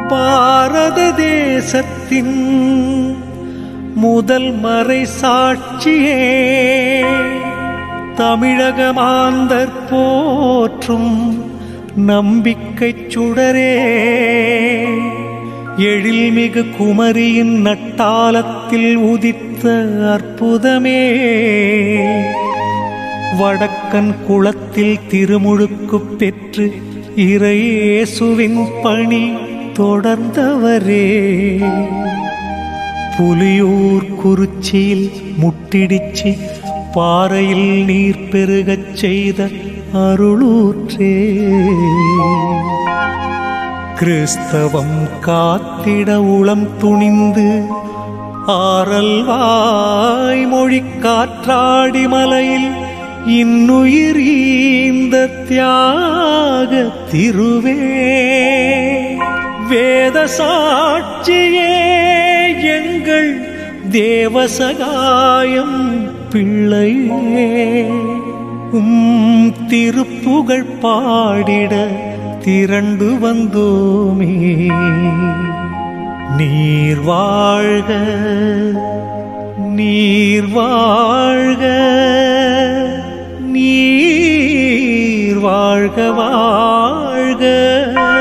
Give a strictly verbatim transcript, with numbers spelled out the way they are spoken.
பாரத தேசத்தின் முதல் மறை சாட்சியே தமிழக மாந்தர் போற்றும் நம்பிக்கை சுடரே எழில்மிகு குமரியின் நட்டாலத்தில் உதித்த அற்புதமே வடக்கன் குளத்தில் திருமுழுக்கு பெற்று இறையேசுவின் பணி தொடர்ந்தவரே புலியூர் குறிச்சியில் முட்டிடிச்சி பாறையில் நீர் பெருகச் செய்த அருளூற்றே கிறிஸ்தவம் காத்திட உளம் துணிந்து ஆரல் வாய்மொழி காற்றாடி மலையில் இன்னுயிர் ஈந்த தியாக திருவே வேத சாட்சியே எங்கள் தேவசகாயம் பிள்ளையே உம் திருப்புகழ் பாடிட திரண்டு வந்தோமே நீர் வாழ்க நீர் வாழ்க நீர் வாழ்க வாழ்க